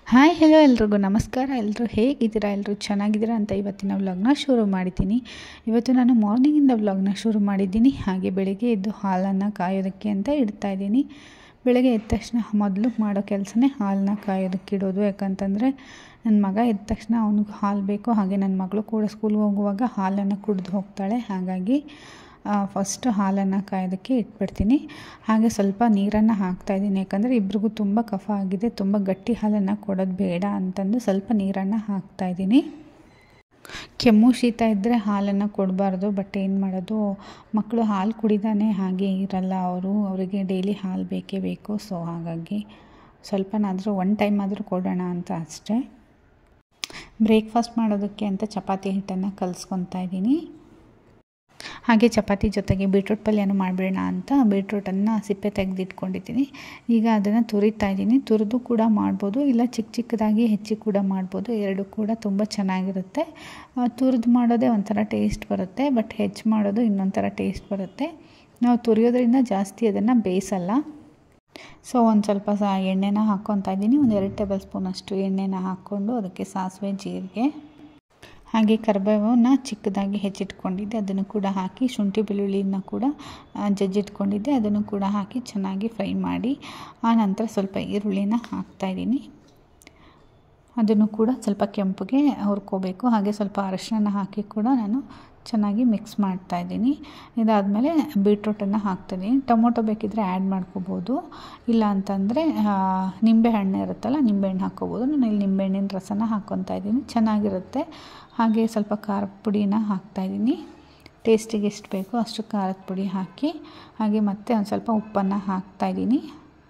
Hi hello ಎಲ್ರಿಗೂ ನಮಸ್ಕಾರ. ಎಲ್ಲರೂ ಹೇಗಿದ್ದೀರಾ? ಎಲ್ಲರೂ ಚೆನ್ನಾಗಿದ್ದೀರಾ ಅಂತ ಇವತ್ತಿನ ವ್ಲಾಗ್ನ ಶುರು ಮಾಡಿದ್ದೀನಿ. ಇವತ್ತು ನಾನು ಮಾರ್ನಿಂಗಿಂದ ವ್ಲಾಗ್ನ ಶುರು ಮಾಡಿದ್ದೀನಿ. ಹಾಗೆ ಬೆಳಗ್ಗೆ ಎದ್ದು ಹಾಲನ್ನು ಕಾಯೋದಕ್ಕೆ ಅಂತ ಇಡ್ತಾಯಿದ್ದೀನಿ. ಬೆಳಗ್ಗೆ ಎದ್ದ ತಕ್ಷಣ ಮೊದಲು ಮಾಡೋ ಕೆಲಸನೇ ಹಾಲನ್ನ ಕಾಯೋದಕ್ಕೆ ಇಡೋದು. ಯಾಕಂತಂದರೆ ನನ್ನ ಮಗ ಎದ್ದ ತಕ್ಷಣ ಅವನಿಗೆ ಹಾಲು ಬೇಕು. ಹಾಗೆ ನನ್ನ ಮಗಳು ಕೂಡ ಸ್ಕೂಲ್ಗೆ ಹೋಗುವಾಗ ಹಾಲನ್ನು ಕುಡಿದು ಹೋಗ್ತಾಳೆ. ಹಾಗಾಗಿ ಫಸ್ಟು ಹಾಲನ್ನು ಕಾಯೋದಕ್ಕೆ ಇಟ್ಬಿಡ್ತೀನಿ. ಹಾಗೆ ಸ್ವಲ್ಪ ನೀರನ್ನು ಹಾಕ್ತಾಯಿದ್ದೀನಿ. ಯಾಕಂದರೆ ಇಬ್ರಿಗೂ ತುಂಬ ಕಫ ಆಗಿದೆ, ತುಂಬ ಗಟ್ಟಿ ಹಾಲನ್ನು ಕೊಡೋದು ಬೇಡ ಅಂತಂದು ಸ್ವಲ್ಪ ನೀರನ್ನು ಹಾಕ್ತಾಯಿದ್ದೀನಿ. ಕೆಮ್ಮು ಶೀತ ಇದ್ದರೆ ಹಾಲನ್ನು ಕೊಡಬಾರ್ದು. ಬಟ್ ಏನು ಮಾಡೋದು, ಮಕ್ಕಳು ಹಾಲು ಕುಡಿದಾನೆ ಹಾಗೆ ಇರಲ್ಲ. ಅವರಿಗೆ ಡೈಲಿ ಹಾಲು ಬೇಕೇ ಬೇಕು. ಸೊ ಹಾಗಾಗಿ ಸ್ವಲ್ಪನಾದರೂ ಒನ್ ಟೈಮ್ ಆದರೂ ಕೊಡೋಣ ಅಂತ ಅಷ್ಟೇ. ಬ್ರೇಕ್ಫಾಸ್ಟ್ ಮಾಡೋದಕ್ಕೆ ಅಂತ ಚಪಾತಿ ಹಿಟ್ಟನ್ನು ಕಲಿಸ್ಕೊತಾ ಇದ್ದೀನಿ. ಹಾಗೆ ಚಪಾತಿ ಜೊತೆಗೆ ಬೀಟ್ರೂಟ್ ಪಲ್ಯನೂ ಮಾಡಿಬಿಡೋಣ ಅಂತ ಬೀಟ್ರೂಟನ್ನು ಸಿಪ್ಪೆ ತೆಗೆದಿಟ್ಕೊಂಡಿದ್ದೀನಿ. ಈಗ ಅದನ್ನು ತುರಿತಾ ಇದ್ದೀನಿ. ತುರಿದು ಕೂಡ ಮಾಡ್ಬೋದು, ಇಲ್ಲ ಚಿಕ್ಕ ಚಿಕ್ಕದಾಗಿ ಹೆಚ್ಚಿ ಕೂಡ ಮಾಡ್ಬೋದು. ಎರಡು ಕೂಡ ತುಂಬ ಚೆನ್ನಾಗಿರುತ್ತೆ. ತುರಿದು ಮಾಡೋದೇ ಒಂಥರ ಟೇಸ್ಟ್ ಬರುತ್ತೆ, ಬಟ್ ಹೆಚ್ಚು ಮಾಡೋದು ಇನ್ನೊಂಥರ ಟೇಸ್ಟ್ ಬರುತ್ತೆ. ನಾವು ತುರಿಯೋದ್ರಿಂದ ಜಾಸ್ತಿ ಅದನ್ನು ಬೇಯಿಸಲ್ಲ. ಸೊ ಒಂದು ಸ್ವಲ್ಪ ಎಣ್ಣೆನ ಹಾಕ್ಕೊತಾ ಇದ್ದೀನಿ. ಒಂದು 2 ಟೇಬಲ್ ಸ್ಪೂನಷ್ಟು ಎಣ್ಣೆನ ಹಾಕ್ಕೊಂಡು ಅದಕ್ಕೆ ಸಾಸಿವೆ, ಜೀರಿಗೆ ಹಾಗೆ ಕರಿಬೇವನ್ನ ಚಿಕ್ಕದಾಗಿ ಹೆಚ್ಚಿಟ್ಕೊಂಡಿದ್ದೆ ಅದನ್ನು ಕೂಡ ಹಾಕಿ, ಶುಂಠಿ ಬೆಳ್ಳುಳ್ಳಿನ ಕೂಡ ಜಜ್ಜಿಟ್ಕೊಂಡಿದ್ದೆ ಅದನ್ನು ಕೂಡ ಹಾಕಿ ಚೆನ್ನಾಗಿ ಫ್ರೈ ಮಾಡಿ, ಆ ನಂತರ ಸ್ವಲ್ಪ ಈರುಳ್ಳಿನ ಹಾಕ್ತಾಯಿದ್ದೀನಿ. ಅದನ್ನು ಕೂಡ ಸ್ವಲ್ಪ ಕೆಂಪಗೆ ಹುರ್ಕೋಬೇಕು. ಹಾಗೆ ಸ್ವಲ್ಪ ಅರಶಿನ ಹಾಕಿ ಕೂಡ ನಾನು ಚೆನ್ನಾಗಿ ಮಿಕ್ಸ್ ಮಾಡ್ತಾಯಿದ್ದೀನಿ. ಇದಾದಮೇಲೆ ಬೀಟ್ರೂಟನ್ನು ಹಾಕ್ತೀನಿ. ಟೊಮೊಟೊ ಬೇಕಿದ್ದರೆ ಆ್ಯಡ್ ಮಾಡ್ಕೋಬೋದು, ಇಲ್ಲ ಅಂತಂದರೆ ನಿಂಬೆಹಣ್ಣು ಇರುತ್ತಲ್ಲ, ನಿಂಬೆಹಣ್ಣು ಹಾಕ್ಕೋಬೋದು. ನಾನು ಇಲ್ಲಿ ನಿಂಬೆಹಣ್ಣಿನ ರಸನ ಹಾಕ್ಕೊತಾ ಇದ್ದೀನಿ, ಚೆನ್ನಾಗಿರುತ್ತೆ. ಹಾಗೆ ಸ್ವಲ್ಪ ಖಾರದ ಪುಡಿನ ಹಾಕ್ತಾಯಿದ್ದೀನಿ. ಟೇಸ್ಟಿಗೆ ಎಷ್ಟು ಬೇಕೋ ಅಷ್ಟು ಖಾರದ ಪುಡಿ ಹಾಕಿ, ಹಾಗೆ ಮತ್ತೆ ಒಂದು ಸ್ವಲ್ಪ ಉಪ್ಪನ್ನು ಹಾಕ್ತಾಯಿದ್ದೀನಿ.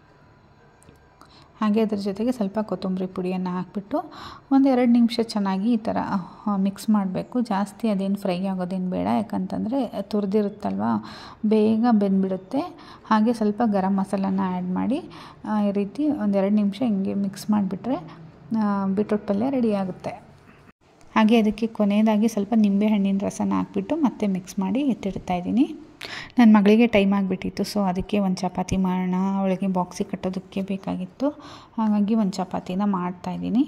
ಹಾಗೆ ಅದ್ರ ಜೊತೆಗೆ ಸ್ವಲ್ಪ ಕೊತ್ತಂಬರಿ ಪುಡಿಯನ್ನು ಹಾಕಿಬಿಟ್ಟು ಒಂದು 2 ನಿಮಿಷ ಚೆನ್ನಾಗಿ ಈ ಥರ ಮಿಕ್ಸ್ ಮಾಡಬೇಕು. ಜಾಸ್ತಿ ಅದೇನು ಫ್ರೈ ಆಗೋದೇನು ಬೇಡ, ಯಾಕಂತಂದರೆ ತುರಿದಿರುತ್ತಲ್ವ, ಬೇಗ ಬೆಂದ್ಬಿಡುತ್ತೆ. ಹಾಗೆ ಸ್ವಲ್ಪ ಗರಂ ಮಸಾಲನ ಆ್ಯಡ್ ಮಾಡಿ ಈ ರೀತಿ ಒಂದು 2 ನಿಮಿಷ ಹಿಂಗೆ ಮಿಕ್ಸ್ ಮಾಡಿಬಿಟ್ರೆ ಬೀಟ್ರೂಟ್ ಪಲ್ಯ ರೆಡಿ ಆಗುತ್ತೆ. ಹಾಗೆ ಅದಕ್ಕೆ ಕೊನೆಯದಾಗಿ ಸ್ವಲ್ಪ ನಿಂಬೆಹಣ್ಣಿನ ರಸನ ಹಾಕ್ಬಿಟ್ಟು ಮತ್ತೆ ಮಿಕ್ಸ್ ಮಾಡಿ ಎತ್ತಿಡ್ತಾಯಿದ್ದೀನಿ. ನನ್ನ ಮಗಳಿಗೆ ಟೈಮ್ ಆಗಿಬಿಟ್ಟಿತ್ತು. ಸೊ ಅದಕ್ಕೆ ಒಂದು ಚಪಾತಿ ಮಾಡೋಣ, ಅವಳಿಗೆ ಬಾಕ್ಸಿಗೆ ಕಟ್ಟೋದಕ್ಕೆ ಬೇಕಾಗಿತ್ತು. ಹಾಗಾಗಿ ಒಂದು ಚಪಾತಿನ ಮಾಡ್ತಾಯಿದ್ದೀನಿ.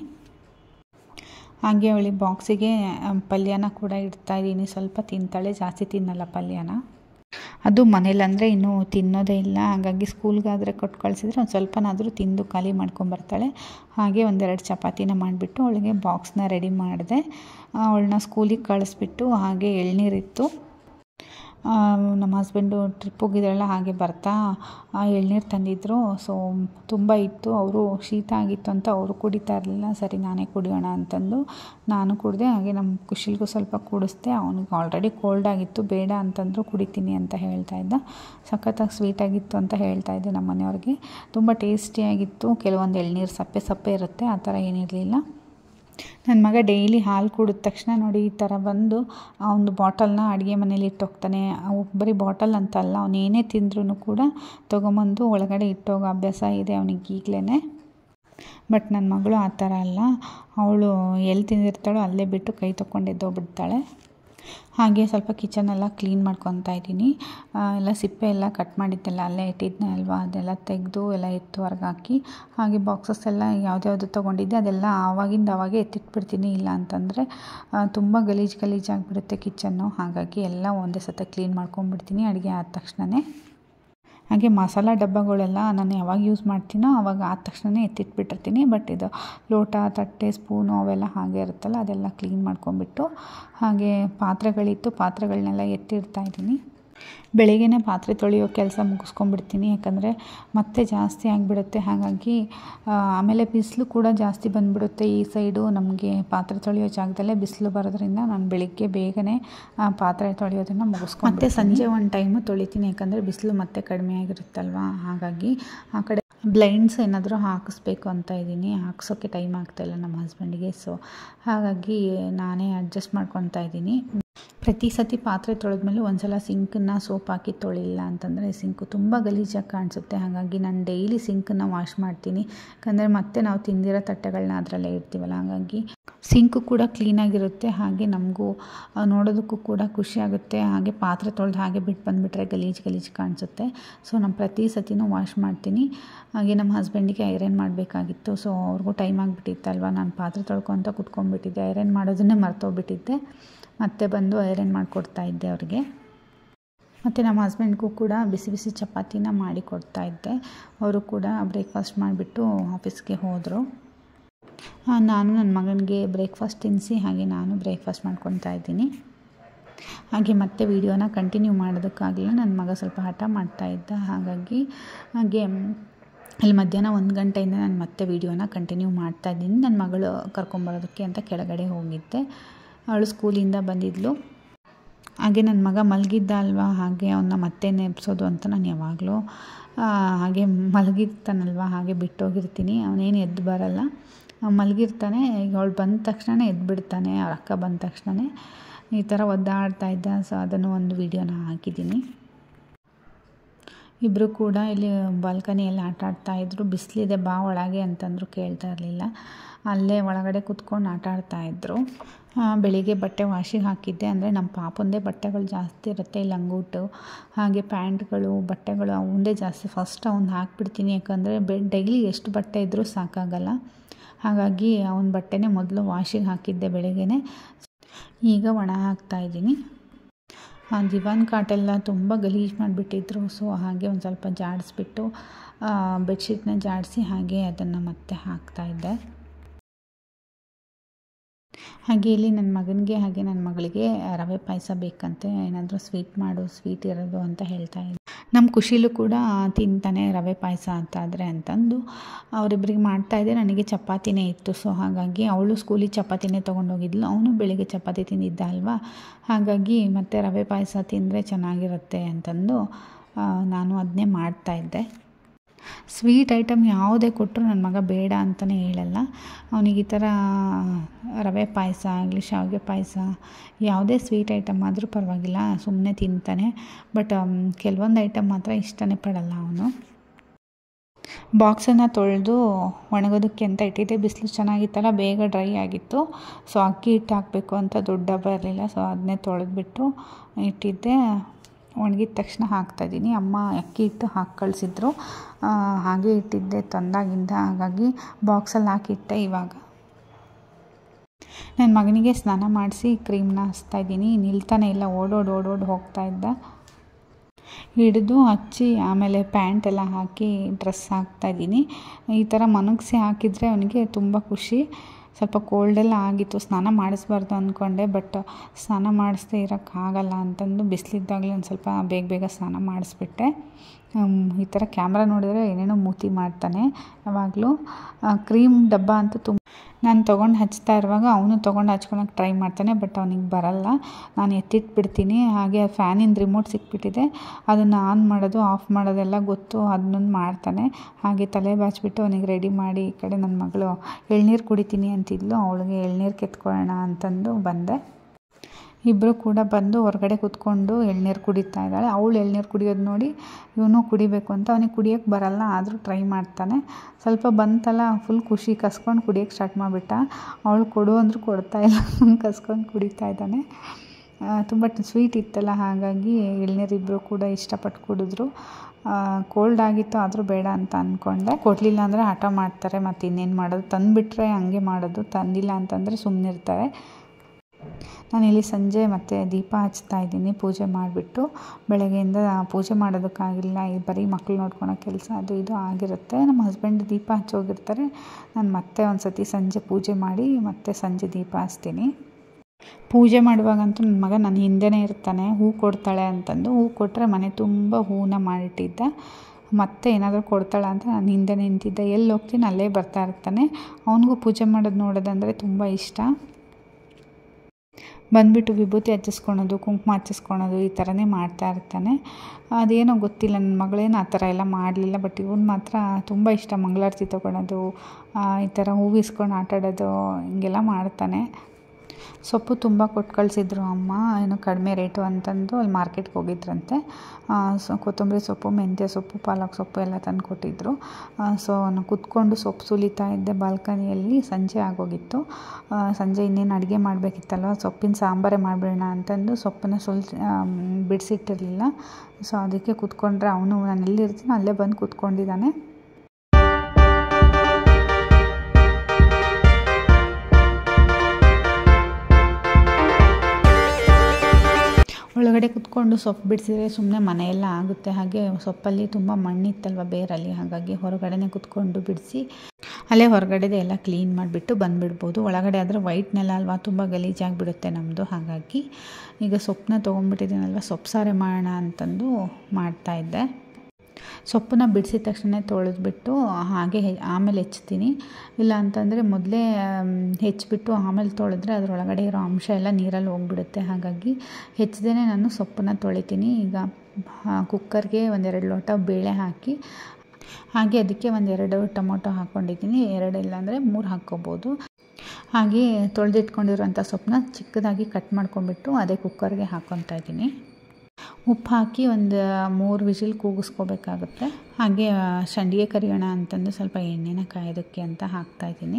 ಹಾಗೆ ಅವಳಿಗೆ ಬಾಕ್ಸಿಗೆ ಪಲ್ಯನ ಕೂಡ ಇಡ್ತಾಯಿದ್ದೀನಿ. ಸ್ವಲ್ಪ ತಿಂತಾಳೆ, ಜಾಸ್ತಿ ತಿನ್ನಲ್ಲ ಪಲ್ಯನ. ಅದು ಮನೇಲಂದರೆ ಇನ್ನೂ ತಿನ್ನೋದೇ ಇಲ್ಲ. ಹಾಗಾಗಿ ಸ್ಕೂಲ್ಗಾದರೆ ಕೊಟ್ಟು ಕಳಿಸಿದ್ರೆ ಒಂದು ಸ್ವಲ್ಪನಾದರೂ ತಿಂದು ಖಾಲಿ ಮಾಡ್ಕೊಂಬರ್ತಾಳೆ. ಹಾಗೆ 1-2 ಚಪಾತಿನ ಮಾಡಿಬಿಟ್ಟು ಅವಳಿಗೆ ಬಾಕ್ಸ್ನ ರೆಡಿ ಮಾಡಿದೆ. ಅವಳನ್ನ ಸ್ಕೂಲಿಗೆ ಕಳಿಸ್ಬಿಟ್ಟು ಹಾಗೆ ಎಳ್ನೀರಿತ್ತು. ನಮ್ಮ ಹಸ್ಬೆಂಡು ಟ್ರಿಪ್ ಹೋಗಿದ್ದಾರಲ್ಲ, ಹಾಗೆ ಬರ್ತಾ ಎಳ್ನೀರು ತಂದಿದ್ದರು. ಸೊ ತುಂಬ ಇತ್ತು, ಅವರು ಶೀತ ಆಗಿತ್ತು ಅಂತ ಅವರು ಕುಡಿತಾ ಇರಲಿಲ್ಲ. ಸರಿ ನಾನೇ ಕುಡಿಯೋಣ ಅಂತಂದು ನಾನು ಕುಡಿದೆ. ಹಾಗೆ ನಮ್ಮ ಕುಶಿಲ್ಗೂ ಸ್ವಲ್ಪ ಕುಡಿಸ್ದೆ. ಅವನಿಗೆ ಆಲ್ರೆಡಿ ಕೋಲ್ಡ್ ಆಗಿತ್ತು, ಬೇಡ ಅಂತಂದರೂ ಕುಡಿತೀನಿ ಅಂತ ಹೇಳ್ತಾ ಇದ್ದ. ಸಖತ್ತಾಗಿ ಸ್ವೀಟಾಗಿತ್ತು ಅಂತ ಹೇಳ್ತಾ ಇದ್ದೆ ನಮ್ಮ ಮನೆಯವ್ರಿಗೆ. ತುಂಬ ಟೇಸ್ಟಿಯಾಗಿತ್ತು. ಕೆಲವೊಂದು ಎಳ್ನೀರು ಸಪ್ಪೆ ಸಪ್ಪೆ ಇರುತ್ತೆ, ಆ ಥರ ಏನಿರಲಿಲ್ಲ. ನನ್ನ ಮಗ ಡೈಲಿ ಹಾಲು ಕುಡಿದ ತಕ್ಷಣ ನೋಡಿ ಈ ಥರ ಬಂದು ಆ ಒಂದು ಬಾಟಲ್ನ ಅಡುಗೆ ಮನೇಲಿ ಇಟ್ಟೋಗ್ತಾನೆ. ಬರೀ ಬಾಟಲ್ ಅಂತಲ್ಲ, ಅವನು ಏನೇ ತಿಂದ್ರೂ ಕೂಡ ತೊಗೊಂಬಂದು ಒಳಗಡೆ ಇಟ್ಟೋಗೋ ಅಭ್ಯಾಸ ಇದೆ ಅವನಿಗೆ ಈಗಲೇ. ಬಟ್ ನನ್ನ ಮಗಳು ಆ ಥರ ಅಲ್ಲ, ಅವಳು ಎಲ್ಲಿ ತಿಂದಿರ್ತಾಳೋ ಅಲ್ಲೇ ಬಿಟ್ಟು ಕೈ ತೊಗೊಂಡು ಎದ್ದೋಗ್ಬಿಡ್ತಾಳೆ. ಹಾಗೆ ಸ್ವಲ್ಪ ಕಿಚನೆಲ್ಲ ಕ್ಲೀನ್ ಮಾಡ್ಕೊತಾ ಇದ್ದೀನಿ. ಎಲ್ಲ ಸಿಪ್ಪೆ ಎಲ್ಲ ಕಟ್ ಮಾಡಿದ್ದೆಲ್ಲ ಅಲ್ಲೇ ಇಟ್ಟಿದ್ದೆ ಅಲ್ವಾ, ಅದೆಲ್ಲ ತೆಗೆದು ಎಲ್ಲ ಎತ್ತು ಹೊರಗೆ ಹಾಕಿ, ಹಾಗೆ ಬಾಕ್ಸಸ್ ಎಲ್ಲ ಯಾವ್ದ್ಯಾವುದು ತೊಗೊಂಡಿದ್ದೆ ಅದೆಲ್ಲ ಆವಾಗೇ ಎತ್ತಿಟ್ಬಿಡ್ತೀನಿ. ಇಲ್ಲ ಅಂತಂದರೆ ತುಂಬ ಗಲೀಜಾಗಿಬಿಡುತ್ತೆ ಕಿಚನ್ನು. ಹಾಗಾಗಿ ಎಲ್ಲ ಒಂದೇ ಸತ ಕ್ಲೀನ್ ಮಾಡ್ಕೊಂಡ್ಬಿಡ್ತೀನಿ ಅಡುಗೆ ಆದ ತಕ್ಷಣವೇ. ಹಾಗೆ ಮಸಾಲ ಡಬ್ಬಗಳೆಲ್ಲ ನಾನು ಯಾವಾಗ ಯೂಸ್ ಮಾಡ್ತೀನೋ ಆವಾಗ ಆದ ತಕ್ಷಣವೇ ಎತ್ತಿಟ್ಬಿಟ್ಟಿರ್ತೀನಿ. ಬಟ್ ಇದು ಲೋಟ, ತಟ್ಟೆ, ಸ್ಪೂನು ಅವೆಲ್ಲ ಹಾಗೆ ಇರುತ್ತಲ್ಲ, ಅದೆಲ್ಲ ಕ್ಲೀನ್ ಮಾಡ್ಕೊಂಬಿಟ್ಟು ಹಾಗೆ ಪಾತ್ರೆಗಳನ್ನೆಲ್ಲ ಎತ್ತಿಡ್ತಾಯಿದ್ದೀನಿ. ಬೆಳಿಗ್ಗೆ ಪಾತ್ರೆ ತೊಳೆಯೋ ಕೆಲಸ ಮುಗಿಸ್ಕೊಂಡ್ಬಿಡ್ತೀನಿ. ಯಾಕಂದರೆ ಮತ್ತೆ ಜಾಸ್ತಿ ಆಗಿಬಿಡುತ್ತೆ. ಹಾಗಾಗಿ ಆಮೇಲೆ ಬಿಸಿಲು ಕೂಡ ಜಾಸ್ತಿ ಬಂದುಬಿಡುತ್ತೆ ಈ ಸೈಡು. ನಮಗೆ ಪಾತ್ರೆ ತೊಳೆಯೋ ಜಾಗದಲ್ಲೇ ಬಿಸಿಲು ಬರೋದ್ರಿಂದ ನಾನು ಬೆಳಿಗ್ಗೆ ಬೇಗನೆ ಪಾತ್ರೆ ತೊಳೆಯೋದನ್ನು ಮುಗಿಸ್ಕೊಂಡು ಮತ್ತೆ ಸಂಜೆ ಒಂದು ಟೈಮು ತೊಳಿತೀನಿ. ಯಾಕಂದರೆ ಬಿಸಿಲು ಮತ್ತೆ ಕಡಿಮೆ ಆಗಿರುತ್ತಲ್ವ. ಹಾಗಾಗಿ ಆ ಕಡೆ ಬ್ಲೈಂಡ್ಸ್ ಏನಾದರೂ ಹಾಕಿಸ್ಬೇಕು ಅಂತ ಇದ್ದೀನಿ. ಹಾಕ್ಸೋಕ್ಕೆ ಟೈಮ್ ಆಗ್ತಾಯಿಲ್ಲ ನಮ್ಮ ಹಸ್ಬೆಂಡಿಗೆ. ಸೊ ಹಾಗಾಗಿ ನಾನೇ ಅಡ್ಜಸ್ಟ್ ಮಾಡ್ಕೊತಾ ಇದ್ದೀನಿ. ಪ್ರತಿ ಸತಿ ಪಾತ್ರೆ ತೊಳೆದ್ಮೇಲೆ ಒಂದ್ಸಲ ಸಿಂಕನ್ನು ಸೋಪ್ ಹಾಕಿ ತೊಳಿಲ್ಲ ಅಂತಂದರೆ ಸಿಂಕು ತುಂಬ ಗಲೀಜಾಗಿ ಕಾಣಿಸುತ್ತೆ. ಹಾಗಾಗಿ ನಾನು ಡೈಲಿ ಸಿಂಕನ್ನು ವಾಶ್ ಮಾಡ್ತೀನಿ. ಯಾಕಂದರೆ ಮತ್ತೆ ನಾವು ತಿಂದಿರೋ ತಟ್ಟೆಗಳನ್ನ ಅದರಲ್ಲೇ ಇಡ್ತೀವಲ್ಲ, ಹಾಗಾಗಿ ಸಿಂಕು ಕೂಡ ಕ್ಲೀನಾಗಿರುತ್ತೆ. ಹಾಗೆ ನಮಗೂ ನೋಡೋದಕ್ಕೂ ಕೂಡ ಖುಷಿ ಆಗುತ್ತೆ. ಹಾಗೆ ಪಾತ್ರೆ ತೊಳೆದು ಹಾಗೆ ಬಿಟ್ಟು ಬಂದುಬಿಟ್ರೆ ಗಲೀಜು ಕಾಣಿಸುತ್ತೆ. ಸೊ ನಾನು ಪ್ರತಿ ಸತಿನೂ ವಾಶ್ ಮಾಡ್ತೀನಿ. ಹಾಗೆ ನಮ್ಮ ಹಸ್ಬೆಂಡಿಗೆ ಐರನ್ ಮಾಡಬೇಕಾಗಿತ್ತು. ಸೊ ಅವ್ರಿಗೂ ಟೈಮ್ ಆಗಿಬಿಟ್ಟಿತ್ತಲ್ವ, ನಾನು ಪಾತ್ರೆ ತೊಳ್ಕೊತ ಕುತ್ಕೊಂಡ್ಬಿಟ್ಟಿದ್ದೆ. ಐರನ್ ಮಾಡೋದನ್ನೇ ಮರ್ತೋಗ್ಬಿಟ್ಟಿದ್ದೆ. ಮತ್ತೆ ಬಂದು ಐರನ್ ಮಾಡಿಕೊಡ್ತಾಯಿದ್ದೆ ಅವ್ರಿಗೆ. ಮತ್ತು ನಮ್ಮ ಹಸ್ಬೆಂಡ್ಗೂ ಕೂಡ ಬಿಸಿ ಬಿಸಿ ಚಪಾತಿನ ಮಾಡಿ ಕೊಡ್ತಾಯಿದ್ದೆ. ಅವರು ಕೂಡ ಬ್ರೇಕ್ಫಾಸ್ಟ್ ಮಾಡಿಬಿಟ್ಟು ಆಫೀಸ್ಗೆ ಹೋದರು. ನಾನು ನನ್ನ ಮಗನಿಗೆ ಬ್ರೇಕ್ಫಾಸ್ಟ್ ತಿನ್ನಿಸಿ ಹಾಗೆ ನಾನು ಬ್ರೇಕ್ಫಾಸ್ಟ್ ಮಾಡ್ಕೊತಾ ಇದ್ದೀನಿ. ಹಾಗೆ ಮತ್ತೆ ವೀಡಿಯೋನ ಕಂಟಿನ್ಯೂ ಮಾಡೋದಕ್ಕಾಗಲಿಲ್ಲ, ನನ್ನ ಮಗ ಸ್ವಲ್ಪ ಹಠ ಮಾಡ್ತಾಯಿದ್ದ. ಹಾಗೆ ಅಲ್ಲಿ ಮಧ್ಯಾಹ್ನ 1 ಗಂಟೆಯಿಂದ ನಾನು ಮತ್ತೆ ವೀಡಿಯೋನ ಕಂಟಿನ್ಯೂ ಮಾಡ್ತಾಯಿದ್ದೀನಿ. ನನ್ನ ಮಗಳು ಕರ್ಕೊಂಬರೋದಕ್ಕೆ ಅಂತ ಕೆಳಗಡೆ ಹೋಗಿದ್ದೆ. ಅವಳು ಸ್ಕೂಲಿಂದ ಬಂದಿದ್ಲು. ಹಾಗೆ ನನ್ನ ಮಗ ಮಲಗಿದ್ದ ಅಲ್ವಾ, ಹಾಗೆ ಅವನ್ನ ಮತ್ತೆ ನೆನೆಸೋದು ಅಂತ ನಾನು ಯಾವಾಗಲೂ ಹಾಗೆ ಮಲಗಿರ್ತಾನಲ್ವ, ಹಾಗೆ ಬಿಟ್ಟೋಗಿರ್ತೀನಿ. ಅವನೇನು ಎದ್ದು ಬರಲ್ಲ, ಮಲಗಿರ್ತಾನೆ. ಈಗ ಅವಳು ಬಂದ ತಕ್ಷಣ ಎದ್ದುಬಿಡ್ತಾನೆ. ಅವ್ರ ಅಕ್ಕ ಬಂದ ತಕ್ಷಣ ಈ ಥರ ಒದ್ದಾಡ್ತಾ ಇದ್ದ. ಸೊ ಅದನ್ನು ಒಂದು ವೀಡಿಯೋನ ಹಾಕಿದ್ದೀನಿ. ಇಬ್ಬರು ಕೂಡ ಇಲ್ಲಿ ಬಾಲ್ಕನಿಯಲ್ಲಿ ಆಟ ಆಡ್ತಾಯಿದ್ರು. ಬಿಸಿಲಿದೆ ಬಾ ಒಳಗೆ ಅಂತಂದರು, ಕೇಳ್ತಾ ಇರಲಿಲ್ಲ. ಅಲ್ಲೇ ಒಳಗಡೆ ಕೂತ್ಕೊಂಡು ಆಟ ಆಡ್ತಾಯಿದ್ರು. ಬೆಳಿಗ್ಗೆ ಬಟ್ಟೆ ವಾಶಿಗೆ ಹಾಕಿದ್ದೆ. ಅಂದರೆ ನಮ್ಮ ಪಾಪಂದೇ ಬಟ್ಟೆಗಳು ಜಾಸ್ತಿ ಇರುತ್ತೆ, ಲಂಗೋಟು ಹಾಗೆ ಪ್ಯಾಂಟ್ಗಳು ಬಟ್ಟೆಗಳು ಅವಂದೇ ಜಾಸ್ತಿ. ಫಸ್ಟ್ ಅವ್ನು ಹಾಕ್ಬಿಡ್ತೀನಿ, ಯಾಕಂದರೆ ಡೈಲಿ ಎಷ್ಟು ಬಟ್ಟೆ ಇದ್ದರೂ ಸಾಕಾಗಲ್ಲ. ಹಾಗಾಗಿ ಅವನ ಬಟ್ಟೆನೇ ಮೊದಲು ವಾಶಿಗೆ ಹಾಕಿದ್ದೆ ಬೆಳಗ್ಗೆನೇ. ಈಗ ಒಣ ಹಾಕ್ತಾಯಿದ್ದೀನಿ. ದಿವಾನ್ ಕಾಟೆಲ್ಲ ತುಂಬ ಗಲೀಜು ಮಾಡಿಬಿಟ್ಟಿದ್ರು. ಸೊ ಹಾಗೆ ಒಂದು ಸ್ವಲ್ಪ ಜಾಡಿಸ್ಬಿಟ್ಟು ಬೆಡ್ಶೀಟ್ನ ಜಾಡಿಸಿ ಹಾಗೆ ಅದನ್ನು ಮತ್ತೆ ಹಾಕ್ತಾಯಿದ್ದೆ. ಹಾಗೆ ಇಲ್ಲಿ ನನ್ನ ಮಗನಿಗೆ ಹಾಗೆ ನನ್ನ ಮಗಳಿಗೆ ರವೆ ಪಾಯಸ ಬೇಕಂತೆ. ಏನಾದರೂ ಸ್ವೀಟ್ ಇರೋದು ಅಂತ ಹೇಳ್ತಾಯಿದ್ದೆ. ನಮ್ಮ ಖುಷಿಲೂ ಕೂಡ ತಿಂತಾನೆ ರವೆ ಪಾಯಸ ಅಂತಾದರೆ ಅಂತಂದು ಅವರಿಬ್ಬರಿಗೆ ಮಾಡ್ತಾಯಿದ್ದೆ. ನನಗೆ ಚಪಾತಿನೇ ಇತ್ತು. ಸೊ ಹಾಗಾಗಿ ಅವಳು ಸ್ಕೂಲಿಗೆ ಚಪಾತಿನೇ ತೊಗೊಂಡೋಗಿದ್ಲು. ಅವನು ಬೆಳಿಗ್ಗೆ ಚಪಾತಿ ತಿಂದಿದ್ದ ಅಲ್ವಾ, ಹಾಗಾಗಿ ಮತ್ತು ರವೆ ಪಾಯಸ ತಿಂದರೆ ಚೆನ್ನಾಗಿರುತ್ತೆ ಅಂತಂದು ನಾನು ಅದನ್ನೇ ಮಾಡ್ತಾಯಿದ್ದೆ. ಸ್ವೀಟ್ ಐಟಮ್ ಯಾವುದೇ ಕೊಟ್ಟರು ನನ್ನ ಮಗ ಬೇಡ ಅಂತಲೇ ಹೇಳಲ್ಲ. ಅವನಿಗೆ ಈ ಥರ ರವೆ ಪಾಯಸ ಆಗಲಿ, ಶಾವಿಗೆ ಪಾಯಸ, ಯಾವುದೇ ಸ್ವೀಟ್ ಐಟಮ್ ಆದರೂ ಪರವಾಗಿಲ್ಲ, ಸುಮ್ಮನೆ ತಿಂತಾನೆ. ಬಟ್ ಕೆಲವೊಂದು ಐಟಮ್ ಮಾತ್ರ ಇಷ್ಟನೇ ಪಡಲ್ಲ ಅವನು. ಬಾಕ್ಸನ್ನು ತೊಳೆದು ಒಣಗೋದಕ್ಕೆ ಅಂತ ಇಟ್ಟಿದ್ದೆ. ಬಿಸಿಲು ಚೆನ್ನಾಗಿತ್ತಲ್ಲ, ಬೇಗ ಡ್ರೈ ಆಗಿತ್ತು. ಸೊ ಅಕ್ಕಿ ಹಿಟ್ಟು ಹಾಕಬೇಕು ಅಂತ ದೊಡ್ಡ ಡಬ್ಬ ಇರಲಿಲ್ಲ. ಸೊ ಅದನ್ನೇ ತೊಳೆದ್ಬಿಟ್ಟು ಇಟ್ಟಿದ್ದೆ. ಒಣಗಿದ ತಕ್ಷಣ ಹಾಕ್ತಾಯಿದ್ದೀನಿ. ಅಮ್ಮ ಅಕ್ಕಿ ಹಿಟ್ಟು ಹಾಕಿ ಕಳಿಸಿದ್ರು, ಹಾಗೆ ಇಟ್ಟಿದ್ದೆ ತಂದಾಗಿಂದ. ಹಾಗಾಗಿ ಬಾಕ್ಸಲ್ಲಿ ಹಾಕಿಟ್ಟೆ. ಇವಾಗ ನನ್ನ ಮಗನಿಗೆ ಸ್ನಾನ ಮಾಡಿಸಿ ಕ್ರೀಮ್ನ ಹಚ್ತಾಯಿದ್ದೀನಿ. ನಿಲ್ತಾನೆ ಇಲ್ಲ, ಓಡೋಡಿ ಹೋಗ್ತಾ ಇದ್ದ. ಹಿಡಿದು ಹಚ್ಚಿ ಆಮೇಲೆ ಪ್ಯಾಂಟೆಲ್ಲ ಹಾಕಿ ಡ್ರೆಸ್ ಹಾಕ್ತಾಯಿದ್ದೀನಿ. ಈ ಥರ ಮನಗಿಸಿ ಹಾಕಿದರೆ ಅವನಿಗೆ ತುಂಬ ಖುಷಿ. ಸ್ವಲ್ಪ ಕೋಲ್ಡೆಲ್ಲ ಆಗಿತ್ತು, ಸ್ನಾನ ಮಾಡಿಸ್ಬಾರ್ದು ಅಂದ್ಕೊಂಡೆ. ಬಟ್ ಸ್ನಾನ ಮಾಡಿಸ್ದೇ ಇರೋಕ್ಕಾಗಲ್ಲ ಅಂತಂದು ಬಿಸಿಲಿದ್ದಾಗಲೇ ಒಂದು ಸ್ವಲ್ಪ ಬೇಗ ಸ್ನಾನ ಮಾಡಿಸ್ಬಿಟ್ಟೆ. ಈ ಥರ ಕ್ಯಾಮ್ರಾ ನೋಡಿದರೆ ಏನೇನೋ ಮೂತಿ ಮಾಡ್ತಾನೆ ಯಾವಾಗಲೂ. ಕ್ರೀಮ್ ಡಬ್ಬ ಅಂತೂ ನಾನು ತೊಗೊಂಡು ಹಚ್ತಾ ಇರುವಾಗ ಅವನು ತೊಗೊಂಡು ಹಚ್ಕೊಳಕ್ಕೆ ಟ್ರೈ ಮಾಡ್ತಾನೆ. ಬಟ್ ಅವನಿಗೆ ಬರಲ್ಲ. ನಾನು ಎತ್ತಿಟ್ಬಿಡ್ತೀನಿ. ಹಾಗೆ ಫ್ಯಾನಿಂದ ರಿಮೋಟ್ ಸಿಕ್ಬಿಟ್ಟಿದೆ, ಅದನ್ನು ಆನ್ ಮಾಡೋದು ಆಫ್ ಮಾಡೋದೆಲ್ಲ ಗೊತ್ತು, ಅದನ್ನೊಂದು ಮಾಡ್ತಾನೆ. ಹಾಗೆ ತಲೆ ಬಾಚಿಬಿಟ್ಟು ಅವನಿಗೆ ರೆಡಿ ಮಾಡಿ, ಈ ಕಡೆ ನನ್ನ ಮಗಳು ಎಳ್ನೀರು ಕುಡಿತೀನಿ ಅಂತಿದ್ಲು, ಅವಳಿಗೆ ಎಳ್ನೀರು ಕೆತ್ಕೊಳ್ಳೋಣ ಅಂತಂದು ಬಂದೆ. ಇಬ್ಬರು ಕೂಡ ಬಂದು ಹೊರಗಡೆ ಕೂತ್ಕೊಂಡು ಎಳ್ನೀರು ಕುಡಿತಾ ಇದ್ದಾಳೆ. ಅವಳು ಎಳ್ನೀರು ಕುಡಿಯೋದು ನೋಡಿ ಇವನು ಕುಡಿಬೇಕು ಅಂತ. ಅವನಿಗೆ ಕುಡಿಯೋಕ್ಕೆ ಬರಲ್ಲ, ಆದರೂ ಟ್ರೈ ಮಾಡ್ತಾನೆ. ಸ್ವಲ್ಪ ಬಂತಲ್ಲ, ಫುಲ್ ಖುಷಿ, ಕಸ್ಕೊಂಡು ಕುಡಿಯೋಕ್ಕೆ ಸ್ಟಾರ್ಟ್ ಮಾಡಿಬಿಟ್ಟ. ಅವಳು ಕೊಡು ಅಂದರೂ ಕೊಡ್ತಾಯಿಲ್ಲ, ಕಸ್ಕೊಂಡು ಕುಡಿತಾ ಇದ್ದಾನೆ. ತುಂಬ ಸ್ವೀಟ್ ಇತ್ತಲ್ಲ, ಹಾಗಾಗಿ ಎಳ್ನೀರು ಇಬ್ಬರು ಕೂಡ ಇಷ್ಟಪಟ್ಟು ಕುಡಿದ್ರು. ಕೋಲ್ಡ್ ಆಗಿತ್ತು, ಆದರೂ ಬೇಡ ಅಂತ ಅಂದ್ಕೊಂಡೆ. ಕೊಡಲಿಲ್ಲ ಅಂದರೆ ಹಠ ಮಾಡ್ತಾರೆ, ಮತ್ತು ಇನ್ನೇನು ಮಾಡೋದು. ತಂದುಬಿಟ್ರೆ ಹಂಗೆ ಮಾಡೋದು, ತಂದಿಲ್ಲ ಅಂತಂದರೆ ಸುಮ್ಮನಿರ್ತಾರೆ. ನಾನಿಲ್ಲಿ ಸಂಜೆ ಮತ್ತು ದೀಪ ಹಚ್ತಾ ಇದ್ದೀನಿ. ಪೂಜೆ ಮಾಡಿಬಿಟ್ಟು ಬೆಳಗ್ಗೆಯಿಂದ ಪೂಜೆ ಮಾಡೋದಕ್ಕಾಗಿಲ್ಲ, ಬರೀ ಮಕ್ಕಳು ನೋಡ್ಕೊಳೋ ಕೆಲಸ ಅದು ಇದು ಆಗಿರುತ್ತೆ. ನಮ್ಮ ಹಸ್ಬೆಂಡ್ ದೀಪ ಹಚ್ಚೋಗಿರ್ತಾರೆ. ನಾನು ಮತ್ತೆ ಒಂದು ಸತಿ ಸಂಜೆ ಪೂಜೆ ಮಾಡಿ ಮತ್ತೆ ಸಂಜೆ ದೀಪ ಹಚ್ತೀನಿ. ಪೂಜೆ ಮಾಡುವಾಗಂತೂ ನನ್ನ ಮಗ ನನ್ನ ಹಿಂದೆನೇ ಇರ್ತಾನೆ. ಹೂ ಕೊಡ್ತಾಳೆ ಅಂತಂದು, ಹೂ ಕೊಟ್ಟರೆ ಮನೆ ತುಂಬ ಹೂವನ್ನ ಮಾಡಿಟ್ಟಿದ್ದ. ಮತ್ತೆ ಏನಾದರೂ ಕೊಡ್ತಾಳೆ ಅಂತ ನಾನು ಹಿಂದೆ ನಿಂತಿದ್ದೆ. ಎಲ್ಲಿ ಹೋಗ್ತೀನಿ ಅಲ್ಲೇ ಬರ್ತಾ ಇರ್ತಾನೆ. ಅವನಿಗೂ ಪೂಜೆ ಮಾಡೋದು ನೋಡೋದಂದರೆ ತುಂಬ ಇಷ್ಟ. ಬಂದುಬಿಟ್ಟು ವಿಭೂತಿ ಹಚ್ಚಿಸ್ಕೊಳೋದು, ಕುಂಕುಮ ಹಚ್ಚಿಸ್ಕೊಳೋದು ಈ ಥರನೇ ಮಾಡ್ತಾ ಇರ್ತಾನೆ. ಅದೇನೋ ಗೊತ್ತಿಲ್ಲ, ನನ್ನ ಮಗಳೇನು ಆ ಥರ ಎಲ್ಲ ಮಾಡಲಿಲ್ಲ. ಬಟ್ ಇವನು ಮಾತ್ರ ತುಂಬ ಇಷ್ಟ. ಮಂಗಳಾರತಿ ತೊಗೊಳೋದು, ಈ ಥರ ಹೂವು ಇಸ್ಕೊಂಡು ಆಟಾಡೋದು ಹಿಂಗೆಲ್ಲ ಮಾಡ್ತಾನೆ. ಸೊಪ್ಪು ತುಂಬ ಕೊಟ್ಟು ಕಳಿಸಿದ್ರು ಅಮ್ಮ, ಏನು ಕಡಿಮೆ ರೇಟು ಅಂತಂದು ಅಲ್ಲಿ ಮಾರ್ಕೆಟ್ಗೆ ಹೋಗಿದ್ರಂತೆ. ಕೊತ್ತಂಬರಿ ಸೊಪ್ಪು, ಮೆಂತ್ಯ ಸೊಪ್ಪು, ಪಾಲಕ್ ಸೊಪ್ಪು ಎಲ್ಲ ತಂದು ಕೊಟ್ಟಿದ್ದರು. ಸೊ ನಾನು ಕೂತ್ಕೊಂಡು ಸೊಪ್ಪು ಸುಲಿತಾ ಇದ್ದೆ ಬಾಲ್ಕನಿಯಲ್ಲಿ. ಸಂಜೆ ಆಗೋಗಿತ್ತು. ಸಂಜೆ ಇನ್ನೇನು ಅಡುಗೆ ಮಾಡಬೇಕಿತ್ತಲ್ವ, ಸೊಪ್ಪಿನ ಸಾಂಬಾರೇ ಮಾಡಿಬಿಡೋಣ ಅಂತಂದು ಸೊಪ್ಪನ್ನು ಬಿಡಿಸಿಟ್ಟಿರಲಿಲ್ಲ. ಸೊ ಅದಕ್ಕೆ ಕೂತ್ಕೊಂಡ್ರೆ ಅವನು, ನಾನು ಎಲ್ಲಿರ್ತೀನಿ ಅಲ್ಲೇ ಬಂದು ಕೂತ್ಕೊಂಡಿದ್ದಾನೆ. ಒಳಗಡೆ ಕೂತ್ಕೊಂಡು ಸೊಪ್ಪು ಬಿಡಿಸಿದ್ರೆ ಸುಮ್ಮನೆ ಮನೆಯೆಲ್ಲ ಆಗುತ್ತೆ. ಹಾಗೆ ಸೊಪ್ಪಲ್ಲಿ ತುಂಬ ಮಣ್ಣಿತ್ತಲ್ವ ಬೇರಲ್ಲಿ, ಹಾಗಾಗಿ ಹೊರಗಡೆನೇ ಕೂತ್ಕೊಂಡು ಬಿಡಿಸಿ ಅಲ್ಲೇ ಹೊರಗಡೆದೇ ಎಲ್ಲ ಕ್ಲೀನ್ ಮಾಡಿಬಿಟ್ಟು ಬಂದುಬಿಡ್ಬೋದು. ಒಳಗಡೆ ಆದರೆ ವೈಟ್ ನೆಲ ಅಲ್ವಾ, ತುಂಬ ಗಲೀಜಾಗಿಬಿಡುತ್ತೆ ನಮ್ಮದು. ಹಾಗಾಗಿ ಈಗ ಸೊಪ್ಪನ್ನ ತೊಗೊಂಡ್ಬಿಟ್ಟಿದ್ದೀನಲ್ವ, ಸೊಪ್ಪು ಸಾರೇ ಮಾಡೋಣ ಅಂತಂದು ಮಾಡ್ತಾಯಿದ್ದೆ. ಸೊಪ್ಪನ್ನ ಬಿಡಿಸಿದ ತಕ್ಷಣ ತೊಳೆದ್ಬಿಟ್ಟು ಹಾಗೆ ಆಮೇಲೆ ಹೆಚ್ಚ್ತೀನಿ. ಇಲ್ಲ ಅಂತಂದರೆ ಮೊದಲೇ ಹೆಚ್ಚಿಬಿಟ್ಟು ಆಮೇಲೆ ತೊಳೆದ್ರೆ ಅದರೊಳಗಡೆ ಇರೋ ಅಂಶ ಎಲ್ಲ ನೀರಲ್ಲಿ ಹೋಗ್ಬಿಡುತ್ತೆ. ಹಾಗಾಗಿ ಹೆಚ್ಚದೇ ನಾನು ಸೊಪ್ಪನ್ನು ತೊಳಿತೀನಿ. ಈಗ ಕುಕ್ಕರ್ಗೆ 1-2 ಲೋಟ ಬೇಳೆ ಹಾಕಿ, ಹಾಗೆ ಅದಕ್ಕೆ 1-2 ಟೊಮೊಟೊ ಹಾಕ್ಕೊಂಡಿದ್ದೀನಿ. 2 ಇಲ್ಲಾಂದರೆ 3 ಹಾಕ್ಕೋಬೋದು. ಹಾಗೆ ತೊಳೆದಿಟ್ಕೊಂಡಿರೋಂಥ ಸೊಪ್ಪನ್ನ ಚಿಕ್ಕದಾಗಿ ಕಟ್ ಮಾಡ್ಕೊಂಬಿಟ್ಟು ಅದೇ ಕುಕ್ಕರ್ಗೆ ಹಾಕ್ಕೊತಾ ಇದ್ದೀನಿ. ಉಪ್ಪು ಹಾಕಿ 3 ವಿಸಿಲ್ ಕೂಗಿಸ್ಕೋಬೇಕಾಗುತ್ತೆ. ಹಾಗೆ ಸಂಡಿಗೆ ಕರಿಯೋಣ ಅಂತಂದು ಸ್ವಲ್ಪ ಎಣ್ಣೆನ ಕಾಯೋದಕ್ಕೆ ಅಂತ ಹಾಕ್ತಾಯಿದ್ದೀನಿ.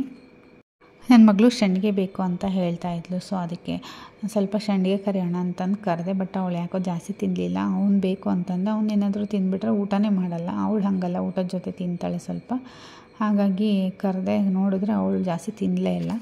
ನನ್ನ ಮಗಳು ಸಂಡಿಗೆ ಬೇಕು ಅಂತ ಹೇಳ್ತಾಯಿದ್ಲು. ಸೊ ಅದಕ್ಕೆ ಸ್ವಲ್ಪ ಸಂಡಿಗೆ ಕರಿಯೋಣ ಅಂತಂದು ಕರೆದೆ. ಬಟ್ ಅವಳು ಯಾಕೋ ಜಾಸ್ತಿ ತಿನ್ನಲಿಲ್ಲ. ಅವ್ನು ಬೇಕು ಅಂತಂದು, ಅವನೇನಾದರೂ ತಿಂದುಬಿಟ್ರೆ ಊಟನೇ ಮಾಡಲ್ಲ. ಅವಳು ಹಾಗಲ್ಲ, ಊಟದ ಜೊತೆ ತಿಂತಾಳೆ ಸ್ವಲ್ಪ. ಹಾಗಾಗಿ ಕರೆದೆ. ನೋಡಿದ್ರೆ ಅವಳು ಜಾಸ್ತಿ ತಿನ್ನಲೇ ಇಲ್ಲ.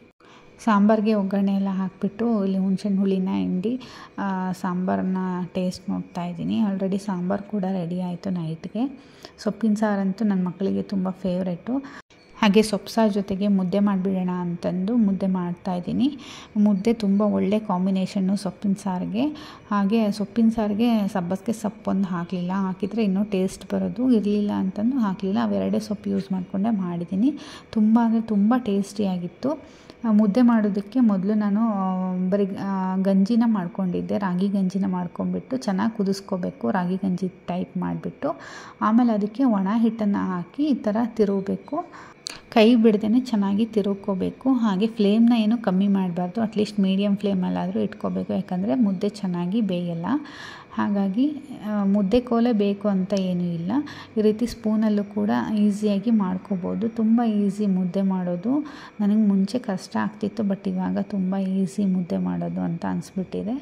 ಸಾಂಬಾರಿಗೆ ಒಗ್ಗರಣೆ ಎಲ್ಲ ಹಾಕಿಬಿಟ್ಟು ಇಲ್ಲಿ ಹುಣಸೆಹಣ್ಣು ಹುಳಿನ ಹಿಂಡಿ ಸಾಂಬಾರನ್ನ ಟೇಸ್ಟ್ ನೋಡ್ತಾಯಿದ್ದೀನಿ. ಆಲ್ರೆಡಿ ಸಾಂಬಾರು ಕೂಡ ರೆಡಿ ಆಯಿತು ನೈಟ್ಗೆ. ಸೊಪ್ಪಿನ ಸಾರಂತೂ ನನ್ನ ಮಕ್ಕಳಿಗೆ ತುಂಬ ಫೇವ್ರೆಟು. ಹಾಗೆ ಸೊಪ್ಪು ಸಾರು ಜೊತೆಗೆ ಮುದ್ದೆ ಮಾಡಿಬಿಡೋಣ ಅಂತಂದು ಮುದ್ದೆ ಮಾಡ್ತಾಯಿದ್ದೀನಿ. ಮುದ್ದೆ ತುಂಬ ಒಳ್ಳೆ ಕಾಂಬಿನೇಷನ್ನು ಸೊಪ್ಪಿನ ಸಾರಿಗೆ. ಹಾಗೆ ಸೊಪ್ಪಿನ ಸಾರಿಗೆ ಸಬ್ಬಸಿಗೆ ಸೊಪ್ಪೊಂದು ಹಾಕಲಿಲ್ಲ, ಹಾಕಿದರೆ ಇನ್ನೂ ಟೇಸ್ಟ್ ಬರೋದು. ಇರಲಿಲ್ಲ ಅಂತಂದು ಹಾಕಲಿಲ್ಲ. ಅವೆರಡೇ ಸೊಪ್ಪು ಯೂಸ್ ಮಾಡಿಕೊಂಡೆ ಮಾಡಿದ್ದೀನಿ. ತುಂಬ ಅಂದರೆ ತುಂಬ ಟೇಸ್ಟಿಯಾಗಿತ್ತು. ಮುದ್ದೆ ಮಾಡೋದಕ್ಕೆ ಮೊದಲು ನಾನು ಬರೀ ಗಂಜಿನ ಮಾಡ್ಕೊಂಡಿದ್ದೆ. ರಾಗಿ ಗಂಜಿನ ಮಾಡ್ಕೊಂಬಿಟ್ಟು ಚೆನ್ನಾಗಿ ಕುದಿಸ್ಕೋಬೇಕು. ರಾಗಿ ಗಂಜಿ ಟೈಪ್ ಮಾಡಿಬಿಟ್ಟು ಆಮೇಲೆ ಅದಕ್ಕೆ ಒಣ ಹಿಟ್ಟನ್ನು ಹಾಕಿ ಈ ಥರ ತಿರುಗಬೇಕು. ಕೈ ಬಿಡದೇ ಚೆನ್ನಾಗಿ ತಿರುಗ್ಕೋಬೇಕು. ಹಾಗೆ ಫ್ಲೇಮ್ನ ಏನು ಕಮ್ಮಿ ಮಾಡಬಾರ್ದು, ಅಟ್ಲೀಸ್ಟ್ ಮೀಡಿಯಮ್ ಫ್ಲೇಮಲ್ಲಾದರೂ ಇಟ್ಕೋಬೇಕು. ಯಾಕಂದರೆ ಮುದ್ದೆ ಚೆನ್ನಾಗಿ ಬೇಯಲ್ಲ. ಹಾಗಾಗಿ ಮುದ್ದೆ ಕೋಲೆ ಬೇಕು ಅಂತ ಏನೂ ಇಲ್ಲ. ಈ ರೀತಿ ಸ್ಪೂನಲ್ಲೂ ಕೂಡ ಈಸಿಯಾಗಿ ಮಾಡ್ಕೋಬೋದು. ತುಂಬ ಈಸಿ ಮುದ್ದೆ ಮಾಡೋದು. ನನಗೆ ಮುಂಚೆ ಕಷ್ಟ ಆಗ್ತಿತ್ತು, ಬಟ್ ಇವಾಗ ತುಂಬ ಈಸಿ ಮುದ್ದೆ ಮಾಡೋದು ಅಂತ ಅನಿಸ್ಬಿಟ್ಟಿದೆ.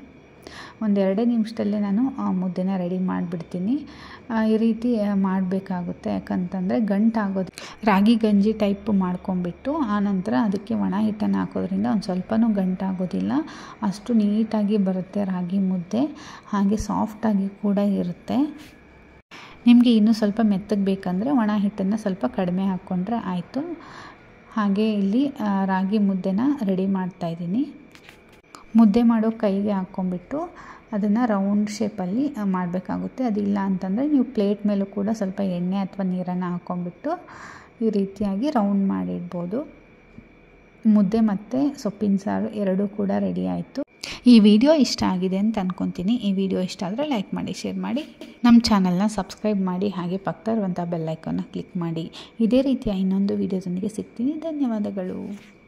1-2 ನಿಮಿಷದಲ್ಲೇ ನಾನು ಮುದ್ದೆನ ರೆಡಿ ಮಾಡಿಬಿಡ್ತೀನಿ. ಈ ರೀತಿ ಮಾಡಬೇಕಾಗುತ್ತೆ. ಯಾಕಂತಂದರೆ ಗಂಟಾಗೋದು. ರಾಗಿ ಗಂಜಿ ಟೈಪ್ ಮಾಡ್ಕೊಂಬಿಟ್ಟು ಆನಂತರ ಅದಕ್ಕೆ ಒಣ ಹಿಟ್ಟನ್ನು ಹಾಕೋದ್ರಿಂದ ಒಂದು ಸ್ವಲ್ಪನೂ ಗಂಟಾಗೋದಿಲ್ಲ. ಅಷ್ಟು ನೀಟಾಗಿ ಬರುತ್ತೆ ರಾಗಿ ಮುದ್ದೆ. ಹಾಗೆ ಸಾಫ್ಟಾಗಿ ಕೂಡ ಇರುತ್ತೆ. ನಿಮಗೆ ಇನ್ನೂ ಸ್ವಲ್ಪ ಮೆತ್ತಗೆ ಬೇಕಂದರೆ ಒಣ ಹಿಟ್ಟನ್ನು ಸ್ವಲ್ಪ ಕಡಿಮೆ ಹಾಕ್ಕೊಂಡ್ರೆ ಆಯಿತು. ಹಾಗೆ ಇಲ್ಲಿ ರಾಗಿ ಮುದ್ದೆನ ರೆಡಿ ಮಾಡ್ತಾಯಿದ್ದೀನಿ. ಮುದ್ದೆ ಮಾಡೋ ಕೈಗೆ ಹಾಕ್ಕೊಂಬಿಟ್ಟು ಅದನ್ನು ರೌಂಡ್ ಶೇಪಲ್ಲಿ ಮಾಡಬೇಕಾಗುತ್ತೆ. ಅದಿಲ್ಲ ಅಂತಂದರೆ ನೀವು ಪ್ಲೇಟ್ ಮೇಲೂ ಕೂಡ ಸ್ವಲ್ಪ ಎಣ್ಣೆ ಅಥವಾ ನೀರನ್ನು ಹಾಕ್ಕೊಂಬಿಟ್ಟು ಈ ರೀತಿಯಾಗಿ ರೌಂಡ್ ಮಾಡಿಡ್ಬೋದು. ಮುದ್ದೆ ಮತ್ತು ಸೊಪ್ಪಿನ ಸಾರು ಎರಡೂ ಕೂಡ ರೆಡಿ ಆಯಿತು. ಈ ವಿಡಿಯೋ ಇಷ್ಟ ಆಗಿದೆ ಅಂತ ಅಂದ್ಕೊತೀನಿ. ಈ ವಿಡಿಯೋ ಇಷ್ಟ ಆದರೆ ಲೈಕ್ ಮಾಡಿ, ಶೇರ್ ಮಾಡಿ, ನಮ್ಮ ಚಾನಲ್ನ ಸಬ್ಸ್ಕ್ರೈಬ್ ಮಾಡಿ, ಹಾಗೆ ಪಕ್ಕದಲ್ಲಿರುವಂಥ ಬೆಲ್ ಐಕಾನ್ನ ಕ್ಲಿಕ್ ಮಾಡಿ. ಇದೇ ರೀತಿಯ ಇನ್ನೊಂದು ವಿಡಿಯೋದೊಂದಿಗೆ ಸಿಗ್ತೀನಿ. ಧನ್ಯವಾದಗಳು.